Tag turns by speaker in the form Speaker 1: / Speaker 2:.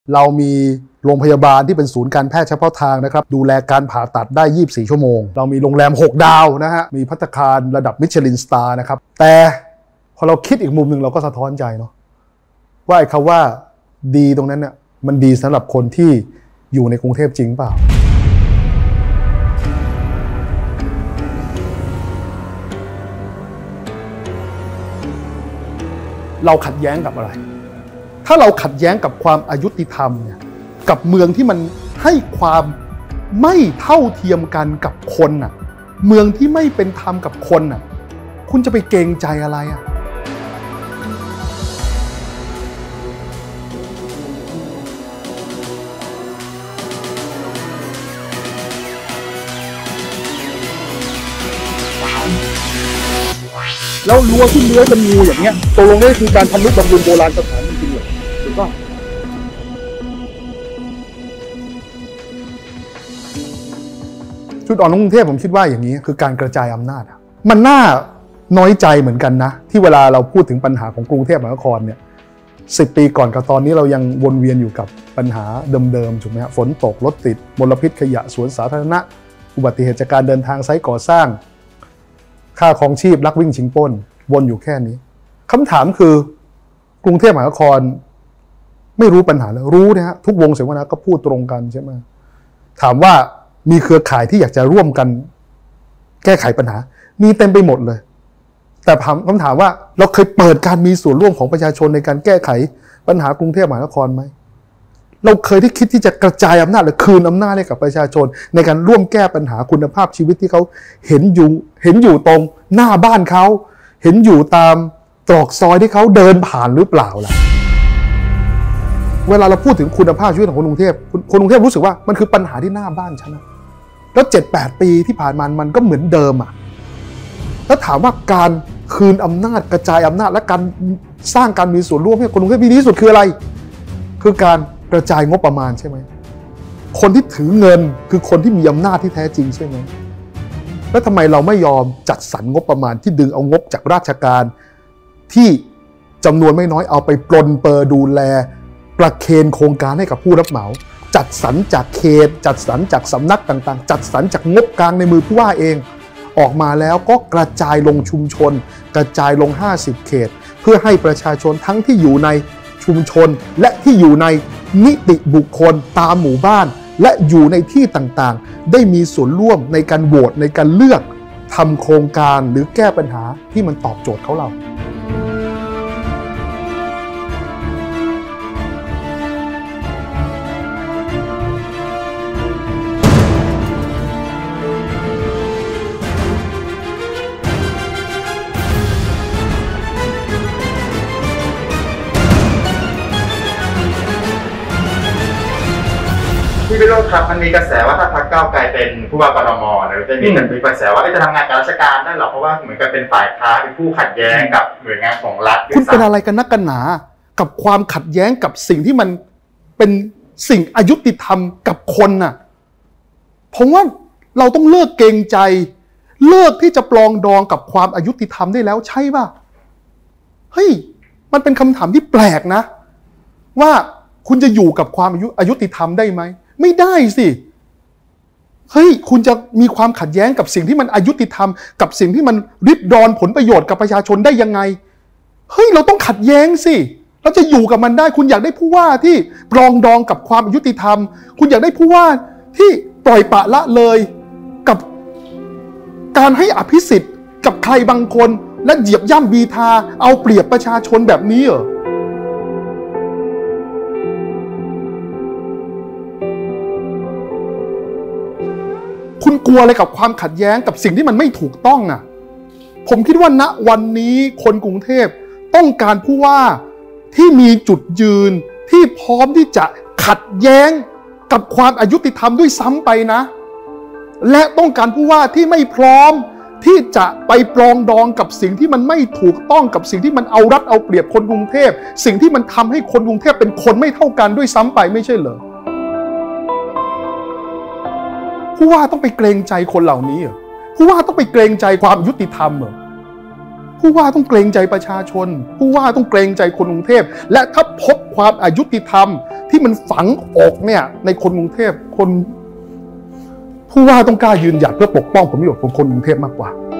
Speaker 1: เรามีโรงพยาบาลที่เป็นศูนย์การแพทย์เฉพาะทางนะครับดูแลการผ่าตัดได้24ชั่วโมงเรามีโรงแรม6ดาวนะฮะมีภัตตาคารระดับมิชลินสตาร์นะครับแต่พอเราคิดอีกมุมหนึ่งเราก็สะท้อนใจเนาะว่าไอ้คำว่าดีตรงนั้นเนี่ยมันดีสำหรับคนที่อยู่ในกรุงเทพจริงเปล่าเราขัดแย้งกับอะไรถ้าเราขัดแย้งกับความอายุติธรรมเนี่ยกับเมืองที่มันให้ความไม่เท่าเทียมกันกับคนน่ะเมืองที่ไม่เป็นธรรมกับคนน่ะคุณจะไปเกรงใจอะไรอ่ะแล้วรั้วที่เลื้อยเป็นงูอย่างเงี้ยตกลงนี่คือการทำนุบำรุงโบราณสถานจริงๆเหรอถูกป่ะจุดอ่อนของกรุงเทพผมคิดว่าอย่างนี้คือการกระจายอำนาจมันน่าน้อยใจเหมือนกันนะที่เวลาเราพูดถึงปัญหาของกรุงเทพมหานครเนี่ย10 ปีก่อนกับตอนนี้เรายังวนเวียนอยู่กับปัญหาเดิมๆถูกไหมฮะฝนตกรถติดมลพิษขยะสวนสาธารณะอุบัติเหตุจากการเดินทางไซต์ก่อสร้างค่าครองชีพลักวิ่งชิงปล้นวนอยู่แค่นี้คำถามคือกรุงเทพมหานครไม่รู้ปัญหาเลยรู้นะฮะทุกวงเสวนาก็พูดตรงกันใช่ไหมถามว่ามีเครือข่ายที่อยากจะร่วมกันแก้ไขปัญหามีเต็มไปหมดเลยแต่คำถามว่าเราเคยเปิดการมีส่วนร่วมของประชาชนในการแก้ไขปัญหากรุงเทพมหานครไหมเราเคยที่คิดที่จะกระจายอำนาจหรือคืนอำนาจให้กับประชาชนในการร่วมแก้ปัญหาคุณภาพชีวิตที่เขาเห็นอยู่ตรงหน้าบ้านเขาเห็นอยู่ตามตรอกซอยที่เขาเดินผ่านหรือเปล่าล่ะเวลาเราพูดถึงคุณภาพชีวิตของคนกรุงเทพรู้สึกว่ามันคือปัญหาที่หน้าบ้านฉันนะแล้ว 7-8 ปีที่ผ่านมามันก็เหมือนเดิมอ่ะแล้วถามว่าการคืนอำนาจกระจายอำนาจและการสร้างการมีส่วนร่วมให้คนกรุงเทพดีที่สุดคืออะไรคือการกระจายงบประมาณใช่ไหมคนที่ถือเงินคือคนที่มีอำนาจที่แท้จริงใช่ไหมแล้วทำไมเราไม่ยอมจัดสรรงบประมาณที่ดึงเอางบจากราชการที่จำนวนไม่น้อยเอาไปปลนเปอร์ดูแลประเคนโครงการให้กับผู้รับเหมาจัดสรรจากเขตจัดสรรจากสำนักต่างๆจัดสรรจากงบกลางในมือผู้ว่าเองออกมาแล้วก็กระจายลงชุมชนกระจายลง50เขตเพื่อให้ประชาชนทั้งที่อยู่ในชุมชนและที่อยู่ในนิติบุคคลตามหมู่บ้านและอยู่ในที่ต่างๆได้มีส่วนร่วมในการโหวตในการเลือกทำโครงการหรือแก้ปัญหาที่มันตอบโจทย์เขาเรา
Speaker 2: พี่วิโรจน์ครับมันมีกระแสว่าถ้าพรรคก้าวไกลเป็นผู้ว่ากทมหรือจะมีกระแสว่าจะทำงานกับราชการได้หรอเพราะว่าเหมือนกับเป็นฝ่ายค้านเป็นผู้ขัดแย้งกับหน่วยงานของรัฐ
Speaker 1: คุณเป็นอะไรกันนักกันหนากับความขัดแย้งกับสิ่งที่มันเป็นสิ่งอยุติธรรมกับคนน่ะผมว่าเราต้องเลิกเกรงใจเลิกที่จะปลองดองกับความอยุติธรรมได้แล้วใช่ป่ะเฮ้ยมันเป็นคำถามที่แปลกนะว่าคุณจะอยู่กับความอยุติธรรมได้ไหมไม่ได้สิเฮ้ยคุณจะมีความขัดแย้งกับสิ่งที่มันอยุติธรรมกับสิ่งที่มันริดรอนผลประโยชน์กับประชาชนได้ยังไงเฮ้ยเราต้องขัดแย้งสิเราจะอยู่กับมันได้คุณอยากได้ผู้ว่าที่ปรองดองกับความอยุติธรรมคุณอยากได้ผู้ว่าที่ปล่อยปละละเลยกับการให้อภิสิทธิ์กับใครบางคนและเหยียบย่ำบีทาเอาเปรียบประชาชนแบบนี้เหรอคุณกลัวอะไรกับความขัดแย้งกับสิ่งที่มันไม่ถูกต้องอ่ะผมคิดว่าณวันนี้คนกรุงเทพต้องการผู้ว่าที่มีจุดยืนที่พร้อมที่จะขัดแย้งกับความอยุติธรรมด้วยซ้ำไปนะและต้องการผู้ว่าที่ไม่พร้อมที่จะไปปรองดองกับสิ่งที่มันไม่ถูกต้องกับสิ่งที่มันเอารัดเอาเปรียบคนกรุงเทพสิ่งที่มันทำให้คนกรุงเทพเป็นคนไม่เท่ากันด้วยซ้ำไปไม่ใช่เหรอผู้ว่าต้องไปเกรงใจคนเหล่านี้เหรอผู้ว่าต้องไปเกรงใจความยุติธรรมเหรอผู้ว่าต้องเกรงใจประชาชนผู้ว่าต้องเกรงใจคนกรุงเทพและถ้าพบความอยุติธรรมที่มันฝังอกเนี่ยในคนกรุงเทพคนผู้ว่าต้องกล้ายืนหยัดเพื่อปกป้องผลประโยชน์ของคนกรุงเทพมากกว่า